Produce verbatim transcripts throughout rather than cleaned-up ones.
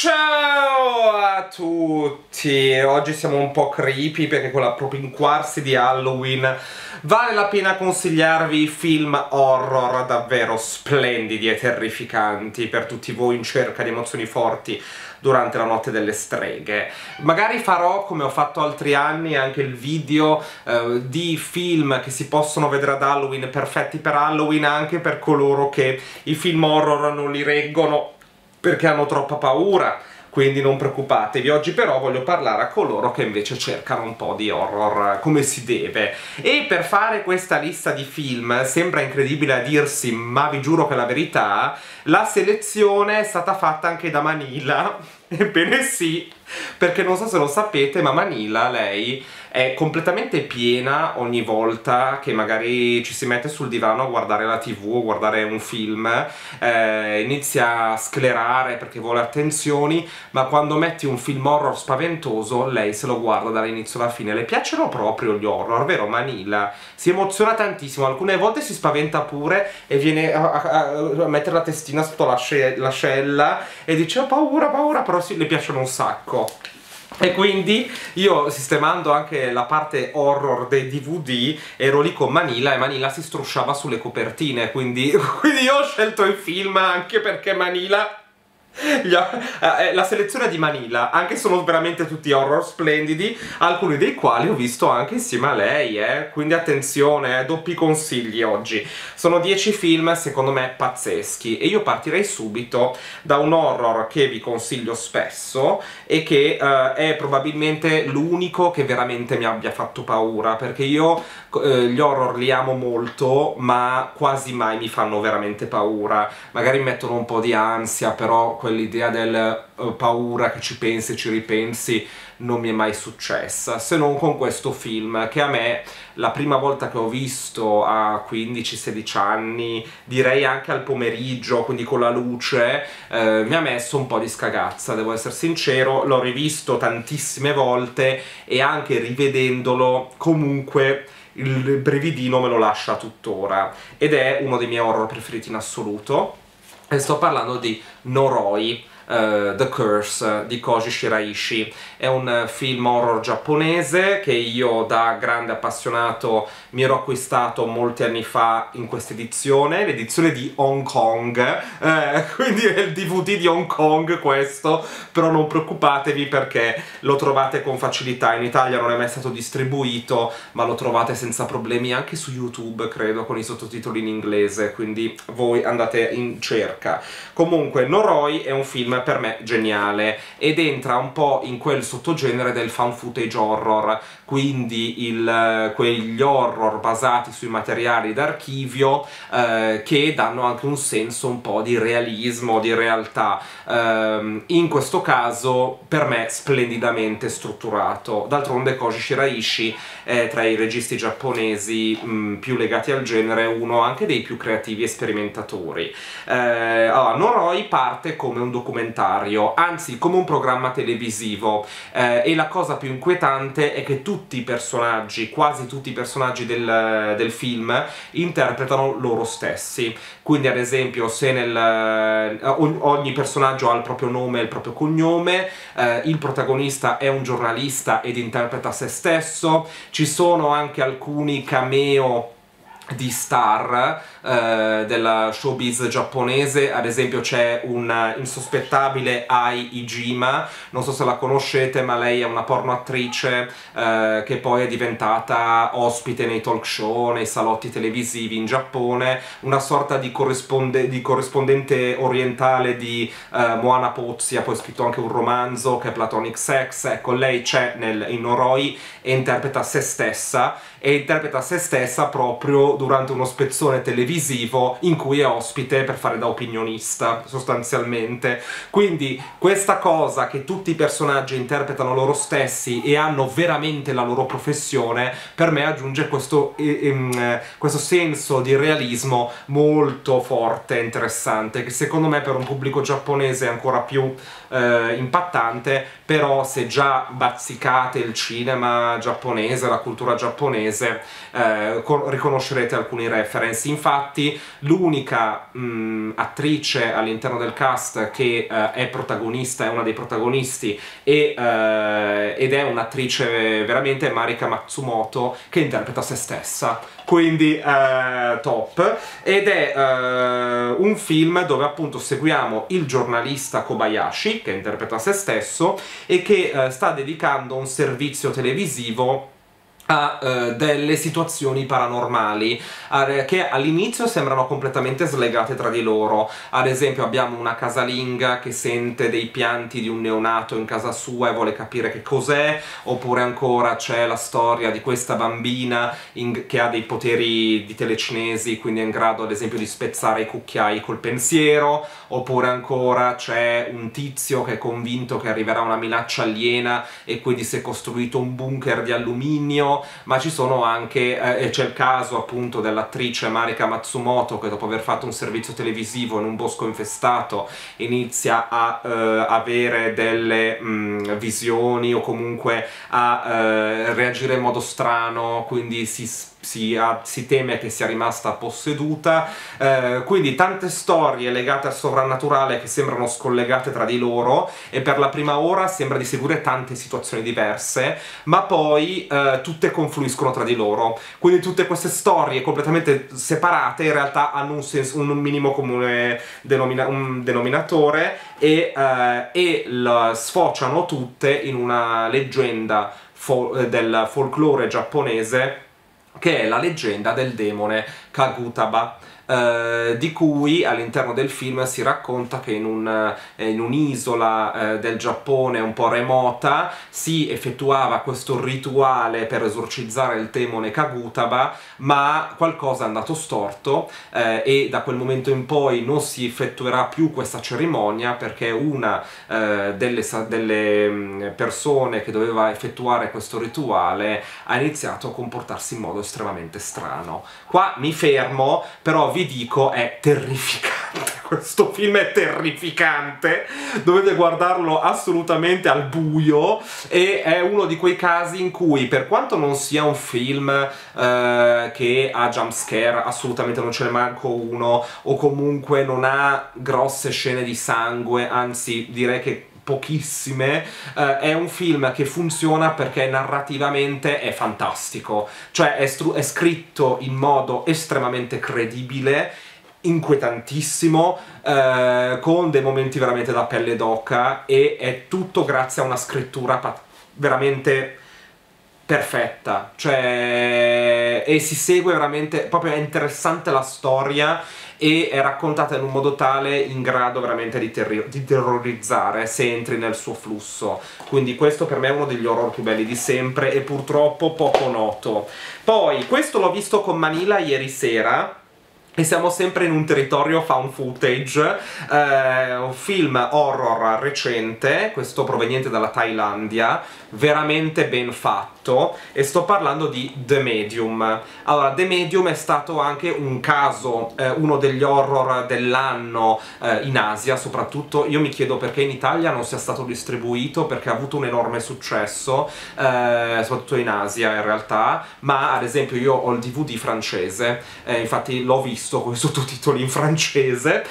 Ciao a tutti! Oggi siamo un po' creepy perché con l'appropinquarsi di Halloween vale la pena consigliarvi film horror davvero splendidi e terrificanti per tutti voi in cerca di emozioni forti durante la notte delle streghe. Magari farò, come ho fatto altri anni, anche il video eh, di film che si possono vedere ad Halloween, perfetti per Halloween, anche per coloro che i film horror non li reggono perché hanno troppa paura, quindi non preoccupatevi. Oggi però voglio parlare a coloro che invece cercano un po' di horror come si deve. E per fare questa lista di film, sembra incredibile a dirsi, ma vi giuro che è la verità, la selezione è stata fatta anche da Manila. Ebbene sì, perché non so se lo sapete, ma Manila, lei, è completamente piena ogni volta che magari ci si mette sul divano a guardare la tivù o guardare un film, eh, inizia a sclerare perché vuole attenzioni, ma quando metti un film horror spaventoso, lei se lo guarda dall'inizio alla fine. Le piacciono proprio gli horror, vero Manila? Si emoziona tantissimo, alcune volte si spaventa pure e viene a, a, a mettere la testina sotto l'ascella e dice ho paura, paura, però sì, le piacciono un sacco. E quindi io, sistemando anche la parte horror dei D V D, ero lì con Manila e Manila si strusciava sulle copertine, quindi, quindi io ho scelto il film anche perché Manila... La selezione di Manila, anche sono veramente tutti horror splendidi, alcuni dei quali ho visto anche insieme a lei, eh? Quindi attenzione, eh? Doppi consigli oggi. Sono dieci film secondo me pazzeschi e io partirei subito da un horror che vi consiglio spesso e che uh, è probabilmente l'unico che veramente mi abbia fatto paura, perché io uh, gli horror li amo molto ma quasi mai mi fanno veramente paura. Magari mi mettono un po' di ansia, però quell'idea del uh, paura che ci pensi e ci ripensi non mi è mai successa, se non con questo film che a me, la prima volta che ho visto a quindici sedici anni, direi anche al pomeriggio, quindi con la luce, eh, mi ha messo un po' di scagazza, devo essere sincero. L'ho rivisto tantissime volte e anche rivedendolo comunque il brividino me lo lascia tuttora, ed è uno dei miei horror preferiti in assoluto. E sto parlando di Noroi, uh, The Curse, di Koji Shiraishi. È un film horror giapponese che io da grande appassionato mi ero acquistato molti anni fa in questa edizione, l'edizione di Hong Kong, eh, quindi è il D V D di Hong Kong questo, però non preoccupatevi perché lo trovate con facilità, in Italia non è mai stato distribuito, ma lo trovate senza problemi anche su YouTube, credo, con i sottotitoli in inglese, quindi voi andate in cerca. Comunque Noroi è un film per me geniale ed entra un po' in quel sottogenere del found footage horror, quindi il, quegli horror basati sui materiali d'archivio eh, che danno anche un senso un po' di realismo, di realtà. Eh, in questo caso per me splendidamente strutturato. D'altronde Koji Shiraishi è tra i registi giapponesi mh, più legati al genere uno anche dei più creativi e sperimentatori. Eh, allora, Noroi parte come un documentario, anzi come un programma televisivo, eh, e la cosa più inquietante è che tutti i personaggi, quasi tutti i personaggi del, del film, interpretano loro stessi. Quindi ad esempio se nel, ogni personaggio ha il proprio nome e il proprio cognome, eh, il protagonista è un giornalista ed interpreta se stesso, ci sono anche alcuni cameo di star eh, della showbiz giapponese. Ad esempio c'è un insospettabile Ai Ijima, non so se la conoscete, ma lei è una pornoattrice eh, che poi è diventata ospite nei talk show, nei salotti televisivi in Giappone, una sorta di, corrisponde di corrispondente orientale di eh, Moana Pozzi. Ha poi scritto anche un romanzo che è Platonic Sex. Ecco, lei c'è nel, in Noroi e interpreta se stessa, e interpreta se stessa proprio durante uno spezzone televisivo in cui è ospite per fare da opinionista, sostanzialmente. Quindi questa cosa che tutti i personaggi interpretano loro stessi e hanno veramente la loro professione, per me aggiunge questo, eh, questo senso di realismo molto forte e interessante, che secondo me per un pubblico giapponese è ancora più eh, impattante. Però se già bazzicate il cinema giapponese, la cultura giapponese, eh, riconoscerete noterete alcuni reference. Infatti l'unica attrice all'interno del cast che uh, è protagonista, è una dei protagonisti e, uh, ed è un'attrice veramente, Marika Matsumoto, che interpreta se stessa, quindi uh, top. Ed è uh, un film dove appunto seguiamo il giornalista Kobayashi, che interpreta se stesso e che uh, sta dedicando un servizio televisivo a uh, delle situazioni paranormali uh, che all'inizio sembrano completamente slegate tra di loro. Ad esempio abbiamo una casalinga che sente dei pianti di un neonato in casa sua e vuole capire che cos'è, oppure ancora c'è la storia di questa bambina in che ha dei poteri di telecinesi, quindi è in grado ad esempio di spezzare i cucchiai col pensiero, oppure ancora c'è un tizio che è convinto che arriverà una minaccia aliena e quindi si è costruito un bunker di alluminio. Ma ci sono anche, eh, c'è il caso appunto dell'attrice Marika Matsumoto che dopo aver fatto un servizio televisivo in un bosco infestato inizia a eh, avere delle mh, visioni o comunque a eh, reagire in modo strano, quindi si Si, ha, si teme che sia rimasta posseduta, eh, quindi tante storie legate al sovrannaturale che sembrano scollegate tra di loro, e per la prima ora sembra di seguire tante situazioni diverse, ma poi eh, tutte confluiscono tra di loro, quindi tutte queste storie completamente separate in realtà hanno un, senso, un minimo comune denomina un denominatore e, eh, e la, sfociano tutte in una leggenda fol del folklore giapponese, che è la leggenda del demone Kagutaba, eh, di cui all'interno del film si racconta che in un, eh, in un'isola eh, del Giappone un po' remota si effettuava questo rituale per esorcizzare il demone Kagutaba, ma qualcosa è andato storto eh, e da quel momento in poi non si effettuerà più questa cerimonia, perché una eh, delle, delle persone che doveva effettuare questo rituale ha iniziato a comportarsi in modo estremamente strano. Qua mi fermo, però vi dico, è terrificante. Questo film è terrificante, dovete guardarlo assolutamente al buio, e è uno di quei casi in cui, per quanto non sia un film eh, che ha jumpscare, assolutamente non ce ne manco uno, o comunque non ha grosse scene di sangue, anzi direi che pochissime, eh, è un film che funziona perché narrativamente è fantastico, cioè è, è scritto in modo estremamente credibile, inquietantissimo, eh, con dei momenti veramente da pelle d'oca, e è tutto grazie a una scrittura veramente perfetta, cioè, e si segue veramente, proprio è interessante la storia e è raccontata in un modo tale in grado veramente di, terri di terrorizzare se entri nel suo flusso. Quindi questo per me è uno degli horror più belli di sempre e purtroppo poco noto. Poi questo l'ho visto con Manila ieri sera, e siamo sempre in un territorio found footage, eh, un film horror recente, questo proveniente dalla Thailandia, veramente ben fatto, e sto parlando di The Medium. Allora, The Medium è stato anche un caso, eh, uno degli horror dell'anno eh, in Asia soprattutto. Io mi chiedo perché in Italia non sia stato distribuito, perché ha avuto un enorme successo, eh, soprattutto in Asia in realtà, ma ad esempio io ho il D V D francese, eh, infatti l'ho visto con i sottotitoli in francese,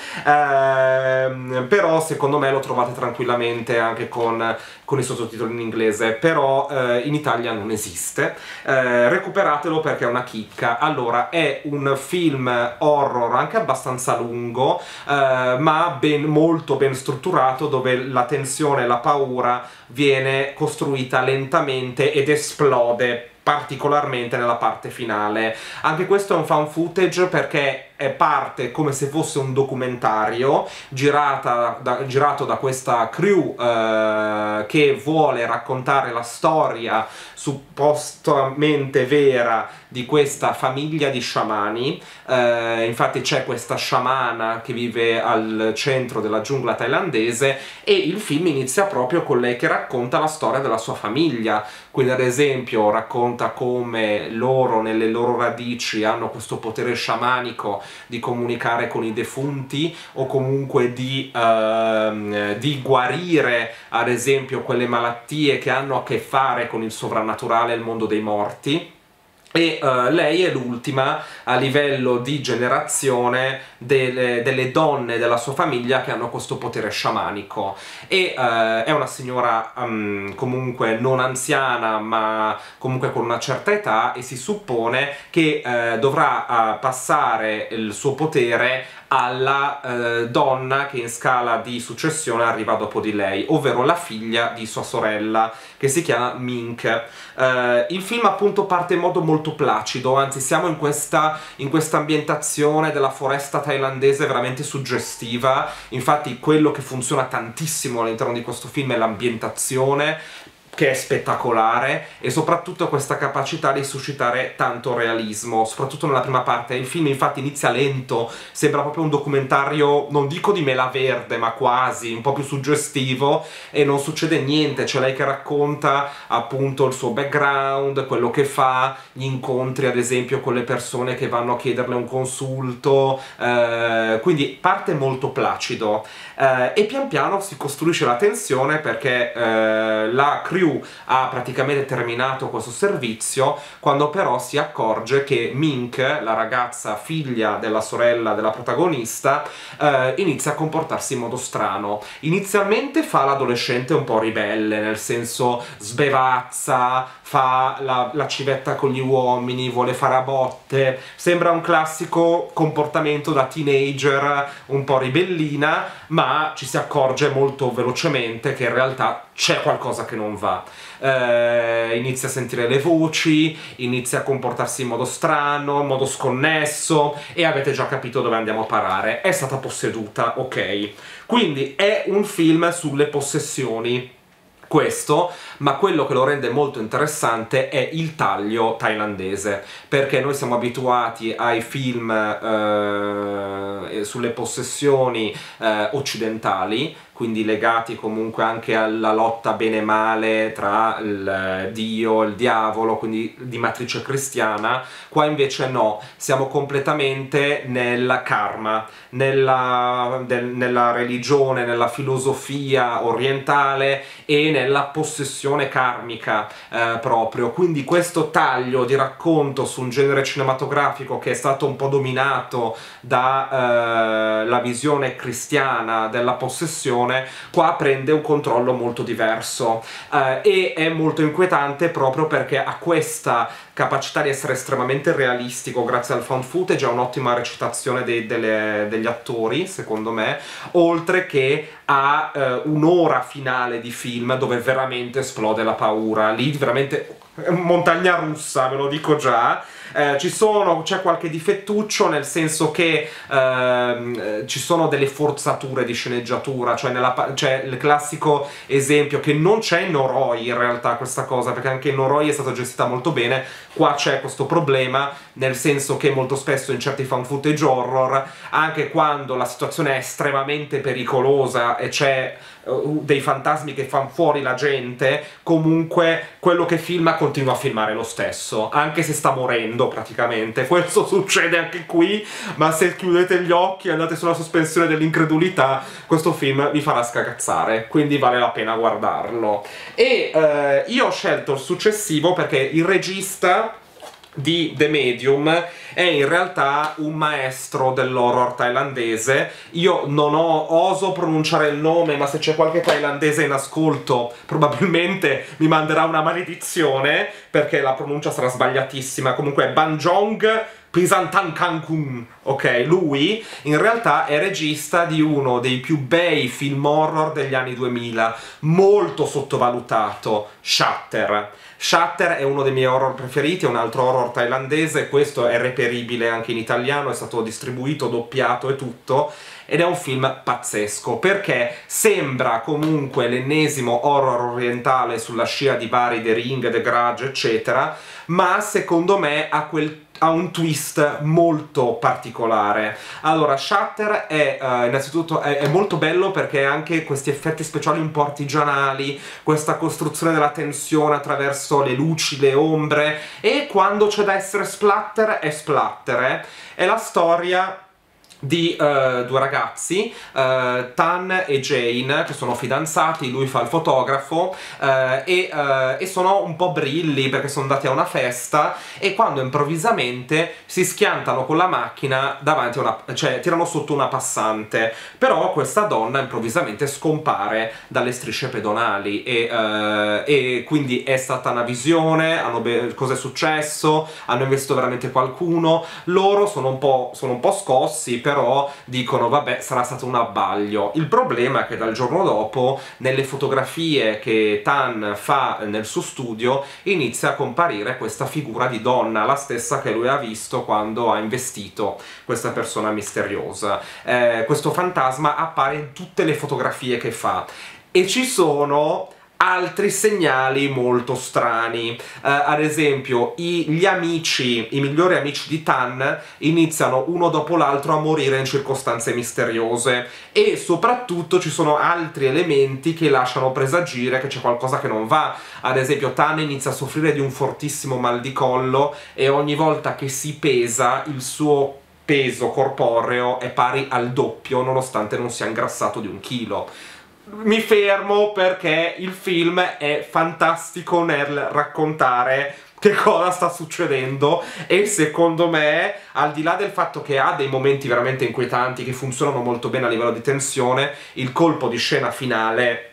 ehm, però secondo me lo trovate tranquillamente anche con, con i sottotitoli in inglese, però eh, in Italia non esiste. Eh, recuperatelo perché è una chicca. Allora, è un film horror anche abbastanza lungo, eh, ma ben, molto ben strutturato, dove la tensione e la paura viene costruita lentamente ed esplode particolarmente nella parte finale. Anche questo è un found footage perché è parte come se fosse un documentario girata da, girato da questa crew eh, che vuole raccontare la storia suppostamente vera di questa famiglia di sciamani. Eh, infatti c'è questa sciamana che vive al centro della giungla thailandese, e il film inizia proprio con lei che racconta la storia della sua famiglia. Quindi ad esempio racconta come loro nelle loro radici hanno questo potere sciamanico di comunicare con i defunti, o comunque di, uh, di guarire ad esempio quelle malattie che hanno a che fare con il sovrannaturale e il mondo dei morti. e uh, lei è l'ultima a livello di generazione delle, delle donne della sua famiglia che hanno questo potere sciamanico, e uh, è una signora um, comunque non anziana ma comunque con una certa età, e si suppone che uh, dovrà uh, passare il suo potere alla uh, donna che in scala di successione arriva dopo di lei, ovvero la figlia di sua sorella, che si chiama Mink. Uh, il film appunto parte in modo molto placido, anzi siamo in questa in questa ambientazione della foresta thailandese veramente suggestiva. Infatti quello che funziona tantissimo all'interno di questo film è l'ambientazione, che è spettacolare, e soprattutto questa capacità di suscitare tanto realismo, soprattutto nella prima parte. Il film infatti inizia lento, sembra proprio un documentario, non dico di mela verde, ma quasi, un po' più suggestivo, e non succede niente. C'è lei che racconta appunto il suo background, quello che fa, gli incontri ad esempio con le persone che vanno a chiederle un consulto, eh, quindi parte molto placido, eh, e pian piano si costruisce la tensione, perché eh, la crew ha praticamente terminato questo servizio, quando però si accorge che Mink, la ragazza figlia della sorella della protagonista, eh, inizia a comportarsi in modo strano. Inizialmente fa l'adolescente un po' ribelle, nel senso sbevazza, fa la, la civetta con gli uomini, vuole fare a botte, sembra un classico comportamento da teenager un po' ribellina, ma ci si accorge molto velocemente che in realtà c'è qualcosa che non va. Eh, inizia a sentire le voci, inizia a comportarsi in modo strano, in modo sconnesso, e avete già capito dove andiamo a parare. È stata posseduta, ok. Quindi è un film sulle possessioni, questo, ma quello che lo rende molto interessante è il taglio thailandese, perché noi siamo abituati ai film eh, sulle possessioni eh, occidentali, quindi legati comunque anche alla lotta bene e male tra il Dio e il diavolo, quindi di matrice cristiana. Qua invece no, siamo completamente nel karma, nella, del, nella religione, nella filosofia orientale e nella possessione karmica eh, proprio. Quindi questo taglio di racconto su un genere cinematografico che è stato un po' dominato dalla eh, visione cristiana della possessione, qua prende un controllo molto diverso, eh, e è molto inquietante proprio perché ha questa capacità di essere estremamente realistico grazie al found footage, ha un'ottima recitazione dei, delle, degli attori, secondo me, oltre che a eh, un'ora finale di film dove veramente esplode la paura. Lì veramente montagna russa, ve lo dico già. Eh, ci sono, c'è qualche difettuccio, nel senso che ehm, ci sono delle forzature di sceneggiatura, cioè nella, c'è il classico esempio che non c'è in Noroi in realtà questa cosa, perché anche in Noroi è stata gestita molto bene. Qua c'è questo problema, nel senso che molto spesso in certi found footage horror, anche quando la situazione è estremamente pericolosa e c'è uh, dei fantasmi che fanno fuori la gente, comunque quello che filma continua a filmare lo stesso, anche se sta morendo praticamente. Questo succede anche qui, ma se chiudete gli occhi e andate sulla sospensione dell'incredulità, questo film vi farà scagazzare, quindi vale la pena guardarlo. E eh, io ho scelto il successivo perché il regista di The Medium è in realtà un maestro dell'horror thailandese. Io non ho, oso pronunciare il nome, ma se c'è qualche thailandese in ascolto probabilmente mi manderà una maledizione, perché la pronuncia sarà sbagliatissima. Comunque è Banjong Pisantangkangkung, ok? Lui in realtà è regista di uno dei più bei film horror degli anni duemila, molto sottovalutato, Shutter. Shutter è uno dei miei horror preferiti, è un altro horror thailandese, questo è reperibile anche in italiano, è stato distribuito, doppiato e tutto, ed è un film pazzesco, perché sembra comunque l'ennesimo horror orientale sulla scia di vari The Ring, The Grudge, eccetera, ma secondo me ha quel ha un twist molto particolare. Allora, Shutter è uh, innanzitutto è, è molto bello perché ha anche questi effetti speciali un po' artigianali, questa costruzione della tensione attraverso le luci, le ombre, e quando c'è da essere splatter è splatter, eh? È la storia di uh, due ragazzi, uh, Tan e Jane, che sono fidanzati, lui fa il fotografo, uh, e, uh, e sono un po' brilli perché sono andati a una festa e quando improvvisamente si schiantano con la macchina davanti a una, cioè tirano sotto una passante, però questa donna improvvisamente scompare dalle strisce pedonali e, uh, e quindi è stata una visione, hanno cosa è successo, hanno investito veramente qualcuno, loro sono un po', sono un po' scossi, però dicono vabbè sarà stato un abbaglio. Il problema è che dal giorno dopo nelle fotografie che Tan fa nel suo studio inizia a comparire questa figura di donna, la stessa che lui ha visto quando ha investito questa persona misteriosa. Eh, questo fantasma appare in tutte le fotografie che fa e ci sono altri segnali molto strani. Uh, ad esempio i, gli amici, i migliori amici di Tan iniziano uno dopo l'altro a morire in circostanze misteriose e soprattutto ci sono altri elementi che lasciano presagire che c'è qualcosa che non va. Ad esempio Tan inizia a soffrire di un fortissimo mal di collo e ogni volta che si pesa il suo peso corporeo è pari al doppio nonostante non sia ingrassato di un chilo. Mi fermo perché il film è fantastico nel raccontare che cosa sta succedendo e secondo me, al di là del fatto che ha dei momenti veramente inquietanti che funzionano molto bene a livello di tensione, il colpo di scena finale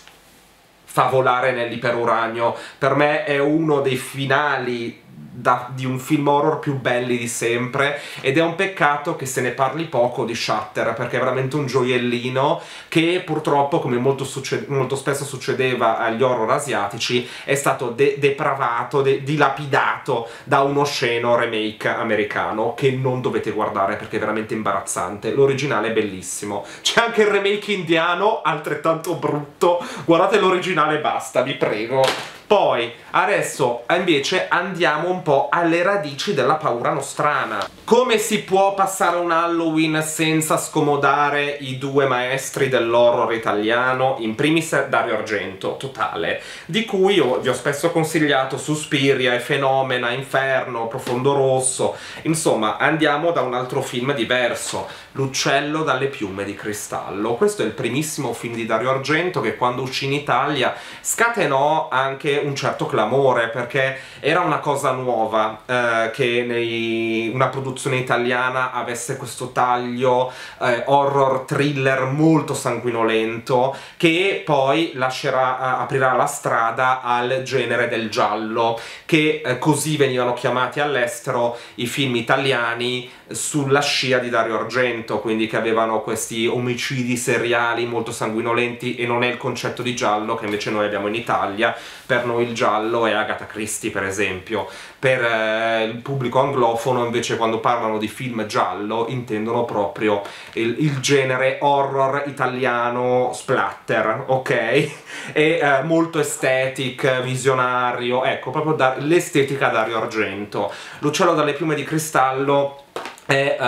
fa volare nell'iperuranio. Per me è uno dei finali Da, di un film horror più belli di sempre ed è un peccato che se ne parli poco di Shutter perché è veramente un gioiellino che purtroppo, come molto, molto spesso succedeva agli horror asiatici, è stato de depravato, de dilapidato da uno osceno remake americano che non dovete guardare perché è veramente imbarazzante. L'originale è bellissimo, c'è anche il remake indiano altrettanto brutto, guardate l'originale e basta, vi prego. Poi, adesso invece andiamo un po' alle radici della paura nostrana. Come si può passare un Halloween senza scomodare i due maestri dell'horror italiano? In primis Dario Argento, totale, di cui io vi ho spesso consigliato Suspiria, e Fenomena, Inferno, Profondo Rosso, insomma andiamo da un altro film diverso, L'uccello dalle piume di cristallo. Questo è il primissimo film di Dario Argento che quando uscì in Italia scatenò anche un certo clamore perché era una cosa nuova eh, che nei, una produzione italiana avesse questo taglio eh, horror thriller molto sanguinolento che poi lascerà, aprirà la strada al genere del giallo, che eh, così venivano chiamati all'estero i film italiani sulla scia di Dario Argento, quindi che avevano questi omicidi seriali molto sanguinolenti, e non è il concetto di giallo che invece noi abbiamo in Italia. Per noi il giallo è Agatha Christie, per esempio. Per eh, il pubblico anglofono invece quando parlano di film giallo intendono proprio il, il genere horror italiano splatter, ok? E eh, molto aesthetic, visionario, ecco, proprio l'estetica Dario Argento. L'uccello dalle piume di cristallo è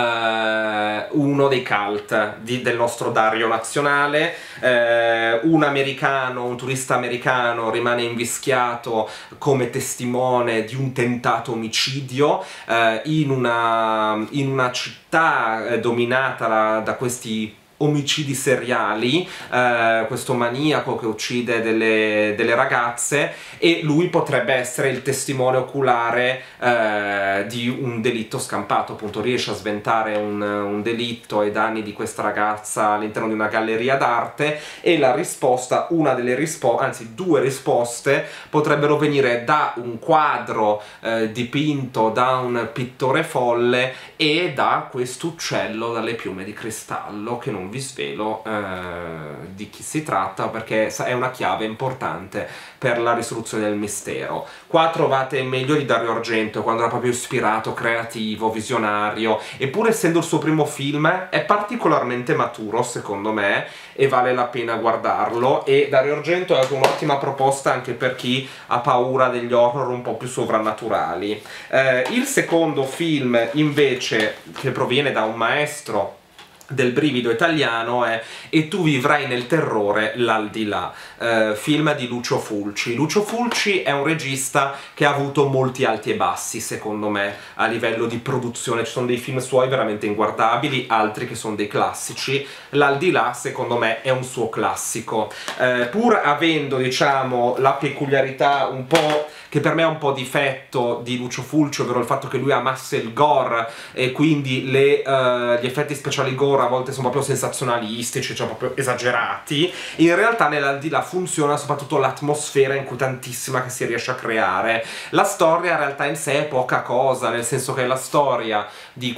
uh, uno dei cult di, del nostro Dario nazionale. Uh, un americano, un turista americano rimane invischiato come testimone di un tentato omicidio uh, in, una, in una città uh, dominata da, da questi omicidi seriali, eh, questo maniaco che uccide delle, delle ragazze, e lui potrebbe essere il testimone oculare eh, di un delitto scampato, appunto riesce a sventare un, un delitto ai danni di questa ragazza all'interno di una galleria d'arte, e la risposta, una delle risposte, anzi due risposte, potrebbero venire da un quadro eh, dipinto da un pittore folle e da questo uccello dalle piume di cristallo, che non vi svelo eh, di chi si tratta perché è una chiave importante per la risoluzione del mistero. Qua trovate il meglio di Dario Argento quando era proprio ispirato, creativo, visionario, eppure essendo il suo primo film è particolarmente maturo secondo me e vale la pena guardarlo. E Dario Argento è un'ottima proposta anche per chi ha paura degli horror un po' più sovrannaturali. Eh, il secondo film invece, che proviene da un maestro del brivido italiano è E tu vivrai nel terrore l'aldilà, eh, film di Lucio Fulci. Lucio Fulci è un regista che ha avuto molti alti e bassi, secondo me, a livello di produzione. Ci sono dei film suoi veramente inguardabili, altri che sono dei classici. L'aldilà, secondo me, è un suo classico, eh, pur avendo, diciamo, la peculiarità un po' che per me è un po' difetto di Lucio Fulci, ovvero il fatto che lui amasse il gore e quindi le, uh, gli effetti speciali gore a volte sono proprio sensazionalistici, cioè proprio esagerati. In realtà nell'aldilà funziona soprattutto l'atmosfera inquietantissima che si riesce a creare. La storia in realtà in sé è poca cosa, nel senso che è la storia di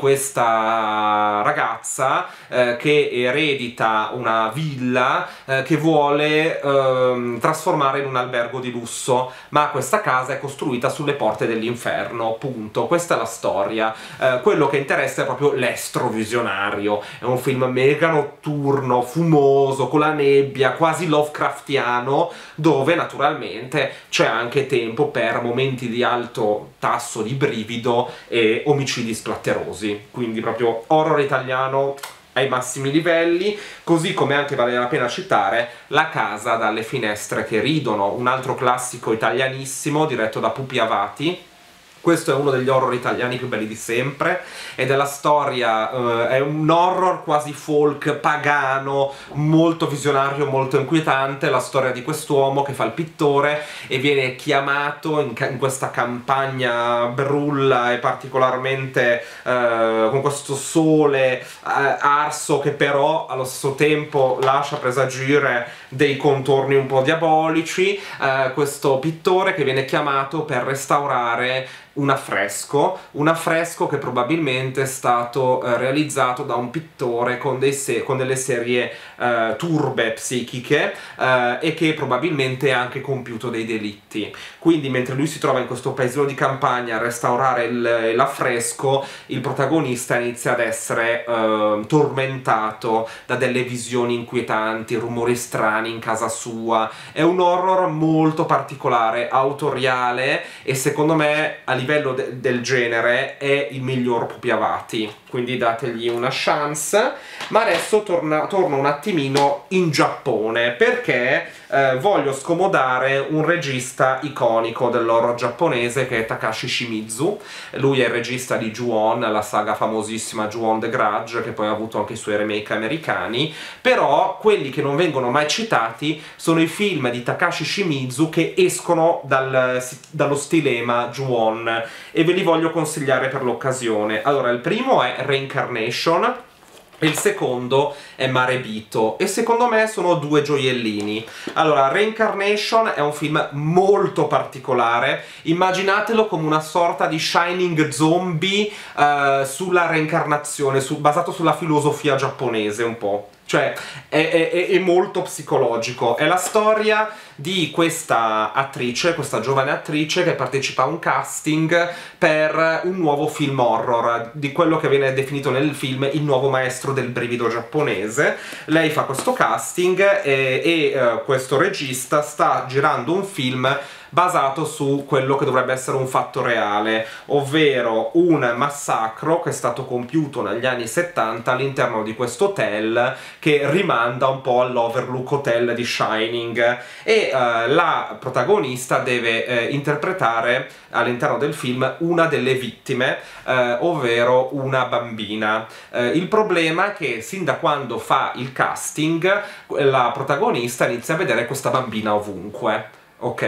questa ragazza eh, che eredita una villa eh, che vuole eh, trasformare in un albergo di lusso, ma questa casa è costruita sulle porte dell'inferno, punto. Questa è la storia. Eh, quello che interessa è proprio l'estro visionario. È un film mega notturno, fumoso, con la nebbia, quasi Lovecraftiano, dove naturalmente c'è anche tempo per momenti di alto tasso di brivido e omicidi splatterosi. Quindi proprio horror italiano ai massimi livelli, così come anche vale la pena citare La casa dalle finestre che ridono, un altro classico italianissimo diretto da Pupi Avati. Questo è uno degli horror italiani più belli di sempre, ed è la storia, uh, è un horror quasi folk, pagano, molto visionario, molto inquietante, la storia di quest'uomo che fa il pittore e viene chiamato in, in questa campagna brulla e particolarmente uh, con questo sole uh, arso che però allo stesso tempo lascia presagire dei contorni un po' diabolici. Uh, questo pittore che viene chiamato per restaurare un affresco, un affresco che probabilmente è stato eh, realizzato da un pittore con, dei se con delle serie eh, turbe psichiche eh, e che probabilmente ha anche compiuto dei delitti. Quindi mentre lui si trova in questo paesino di campagna a restaurare l'affresco, il protagonista inizia ad essere eh, tormentato da delle visioni inquietanti, rumori strani in casa sua. È un horror molto particolare, autoriale, e secondo me a livello de del genere è il miglior Pupi Avati, quindi dategli una chance. Ma adesso torna, torno un attimino in Giappone, perché eh, voglio scomodare un regista iconico dell'horror giapponese che è Takashi Shimizu. Lui è il regista di Ju-On, la saga famosissima Ju-On the Grudge, che poi ha avuto anche i suoi remake americani, però quelli che non vengono mai citati sono i film di Takashi Shimizu che escono dal, dallo stilema Ju-On, e ve li voglio consigliare per l'occasione. Allora, il primo è Reincarnation, il secondo è Marebito, e secondo me sono due gioiellini. Allora, Reincarnation è un film molto particolare, immaginatelo come una sorta di Shining zombie uh, sulla reincarnazione, su, basato sulla filosofia giapponese un po'. Cioè, è, è, è molto psicologico. È la storia di questa attrice, questa giovane attrice che partecipa a un casting per un nuovo film horror, di quello che viene definito nel film il nuovo maestro del brivido giapponese. Lei fa questo casting e, e uh, questo regista sta girando un film basato su quello che dovrebbe essere un fatto reale, ovvero un massacro che è stato compiuto negli anni settanta all'interno di questo hotel, che rimanda un po' all'Overlook Hotel di Shining, e uh, la protagonista deve uh, interpretare all'interno del film una delle vittime, uh, ovvero una bambina. Uh, il problema è che sin da quando fa il casting la protagonista inizia a vedere questa bambina ovunque. Ok,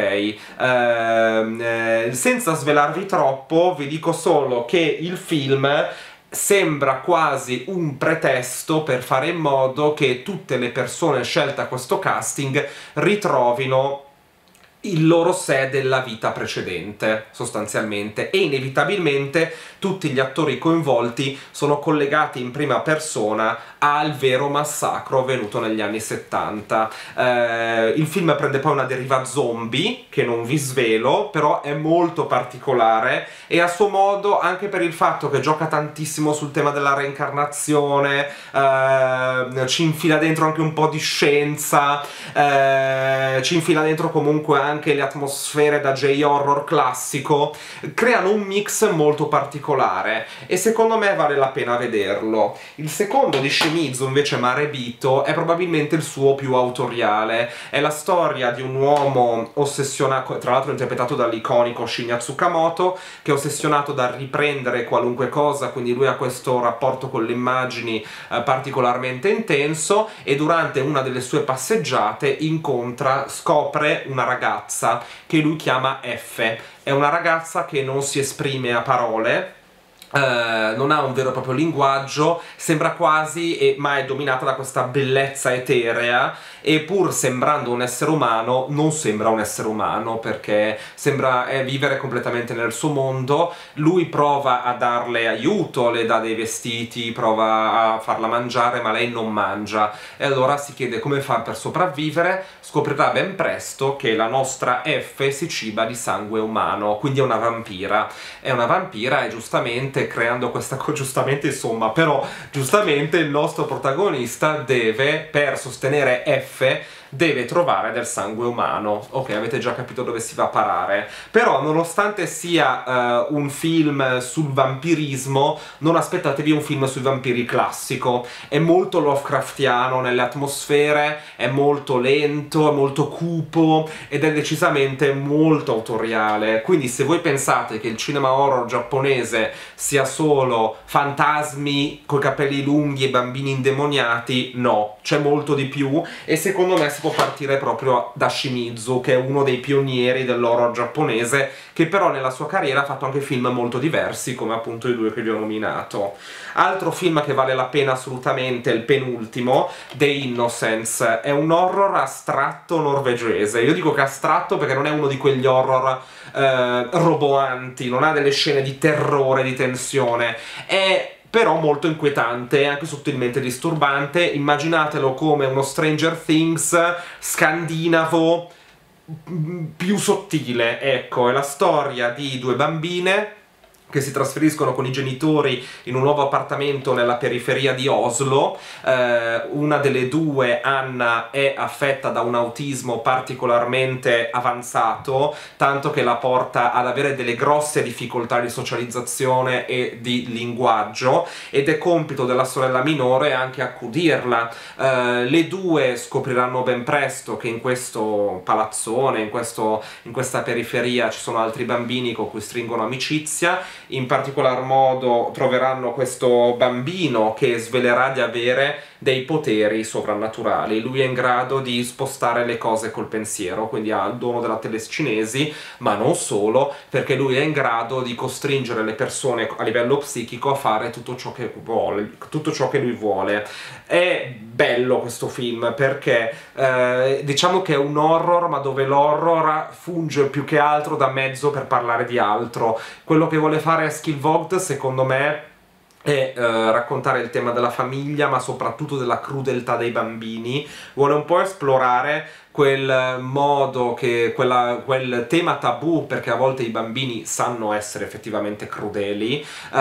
ehm, eh, senza svelarvi troppo, vi dico solo che il film sembra quasi un pretesto per fare in modo che tutte le persone scelte a questo casting ritrovino il loro sé della vita precedente, sostanzialmente, e inevitabilmente tutti gli attori coinvolti sono collegati in prima persona al vero massacro avvenuto negli anni settanta. Eh, il film prende poi una deriva zombie, che non vi svelo, però è molto particolare, e a suo modo, anche per il fatto che gioca tantissimo sul tema della reincarnazione, eh, ci infila dentro anche un po' di scienza, eh, ci infila dentro comunque anche anche le atmosfere da J-horror classico, creano un mix molto particolare e secondo me vale la pena vederlo. Il secondo di Shimizu, invece, Marebito, è probabilmente il suo più autoriale. È la storia di un uomo ossessionato, tra l'altro interpretato dall'iconico Shinya Tsukamoto, che è ossessionato da riprendere qualunque cosa, quindi lui ha questo rapporto con le immagini eh, particolarmente intenso, e durante una delle sue passeggiate incontra, scopre una ragazza che lui chiama F. È una ragazza che non si esprime a parole, Uh, non ha un vero e proprio linguaggio, sembra quasi, e, ma è dominata da questa bellezza eterea, e pur sembrando un essere umano non sembra un essere umano, perché sembra eh, vivere completamente nel suo mondo. Lui prova a darle aiuto, le dà dei vestiti, prova a farla mangiare, ma lei non mangia, e allora si chiede come fa per sopravvivere. Scoprirà ben presto che la nostra F si ciba di sangue umano, quindi è una vampira. È una vampira e giustamente, creando questa cosa, giustamente insomma, però giustamente il nostro protagonista deve, per sostenere F, deve trovare del sangue umano. Ok, avete già capito dove si va a parare. Però, nonostante sia uh, un film sul vampirismo, non aspettatevi un film sui vampiri classico. È molto Lovecraftiano nelle atmosfere, è molto lento, è molto cupo, ed è decisamente molto autoriale. Quindi se voi pensate che il cinema horror giapponese sia solo fantasmi coi capelli lunghi e bambini indemoniati, no, c'è molto di più, e secondo me si può partire proprio da Shimizu, che è uno dei pionieri dell'horror giapponese, che però nella sua carriera ha fatto anche film molto diversi, come appunto i due che vi ho nominato. Altro film che vale la pena assolutamente, il penultimo, The Innocents, è un horror astratto norvegese. Io dico che astratto perché non è uno di quegli horror eh, roboanti, non ha delle scene di terrore, di tensione, è però molto inquietante e anche sottilmente disturbante. Immaginatelo come uno Stranger Things scandinavo più sottile, ecco. È la storia di due bambine che si trasferiscono con i genitori in un nuovo appartamento nella periferia di Oslo. Eh, una delle due, Anna, è affetta da un autismo particolarmente avanzato, tanto che la porta ad avere delle grosse difficoltà di socializzazione e di linguaggio, ed è compito della sorella minore anche accudirla. Eh, le due scopriranno ben presto che in questo palazzone, in, questo, in questa periferia, ci sono altri bambini con cui stringono amicizia. In particolar modo troveranno questo bambino che svelerà di avere dei poteri sovrannaturali. Lui è in grado di spostare le cose col pensiero, quindi ha il dono della telecinesi, ma non solo, perché lui è in grado di costringere le persone a livello psichico a fare tutto ciò che vuole, tutto ciò che lui vuole. È bello questo film perché eh, diciamo che è un horror, ma dove l'horror funge più che altro da mezzo per parlare di altro. Quello che vuole fare Eskil Vogt, secondo me, e uh, raccontare il tema della famiglia, ma soprattutto della crudeltà dei bambini. Vuole un po' esplorare quel modo, che quella, quel tema tabù, perché a volte i bambini sanno essere effettivamente crudeli, uh,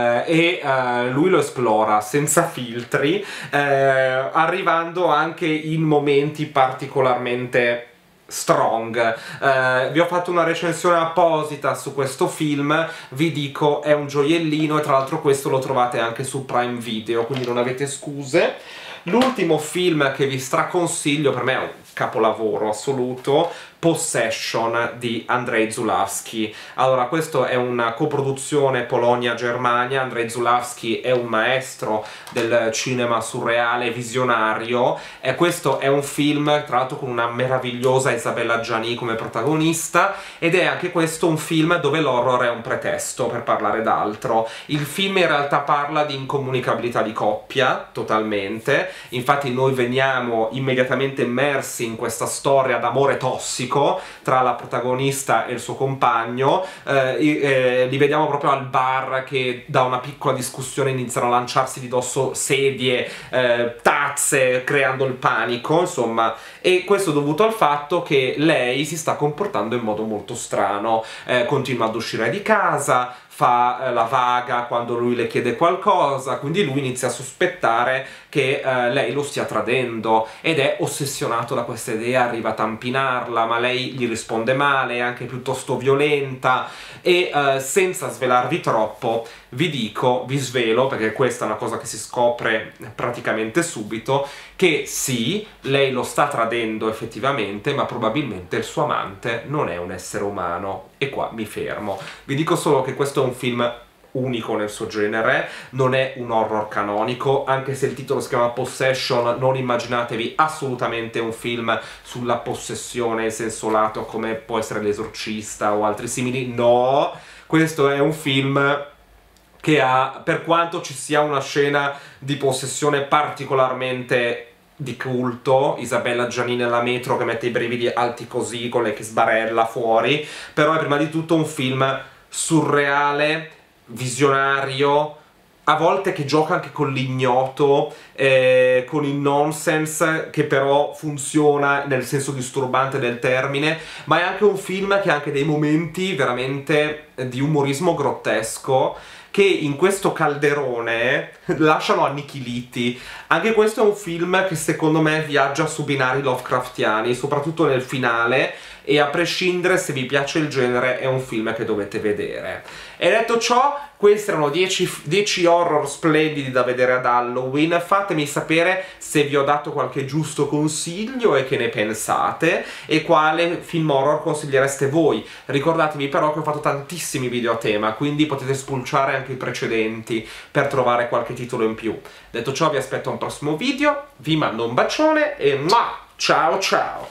e uh, lui lo esplora senza filtri, uh, arrivando anche in momenti particolarmente strong. Eh, vi ho fatto una recensione apposita su questo film, vi dico è un gioiellino, e tra l'altro questo lo trovate anche su Prime Video, quindi non avete scuse. L'ultimo film che vi straconsiglio, per me è un capolavoro assoluto, Possession di Andrzej Zulawski. Allora, questo è una coproduzione Polonia-Germania. Andrzej Zulawski è un maestro del cinema surreale visionario, e questo è un film tra l'altro con una meravigliosa Isabella Gianni come protagonista, ed è anche questo un film dove l'horror è un pretesto per parlare d'altro. Il film in realtà parla di incomunicabilità di coppia, totalmente. Infatti noi veniamo immediatamente immersi in questa storia d'amore tossico tra la protagonista e il suo compagno. Eh, eh, li vediamo proprio al bar che da una piccola discussione iniziano a lanciarsi di dosso sedie, eh, tazze, creando il panico, insomma. E questo dovuto al fatto che lei si sta comportando in modo molto strano, eh, continua ad uscire di casa, fa eh, la vaga quando lui le chiede qualcosa, quindi lui inizia a sospettare che eh, lei lo stia tradendo ed è ossessionato da questa idea, arriva a tampinarla, ma lei gli risponde male, è anche piuttosto violenta e eh, senza svelarvi troppo vi dico, vi svelo, perché questa è una cosa che si scopre praticamente subito, che sì, lei lo sta tradendo effettivamente, ma probabilmente il suo amante non è un essere umano. E qua mi fermo. Vi dico solo che questo è un film unico nel suo genere, non è un horror canonico, anche se il titolo si chiama Possession, non immaginatevi assolutamente un film sulla possessione in senso lato come può essere L'Esorcista o altri simili, no! Questo è un film che ha, per quanto ci sia una scena di possessione particolarmente di culto, Isabella Giannini nella metro che mette i brividi alti così, con lei che sbarella fuori, però è prima di tutto un film surreale, visionario, a volte che gioca anche con l'ignoto, eh, con il nonsense, che però funziona nel senso disturbante del termine, ma è anche un film che ha anche dei momenti veramente di umorismo grottesco, che in questo calderone lasciano annichiliti. Anche questo è un film che secondo me viaggia su binari lovecraftiani, soprattutto nel finale, e a prescindere se vi piace il genere è un film che dovete vedere. E detto ciò, questi erano dieci horror splendidi da vedere ad Halloween. Fatemi sapere se vi ho dato qualche giusto consiglio e che ne pensate, e quale film horror consigliereste voi. Ricordatevi però che ho fatto tantissimi video a tema, quindi potete spulciare anche i precedenti per trovare qualche titolo in più. Detto ciò, vi aspetto a un prossimo video, vi mando un bacione e ciao ciao!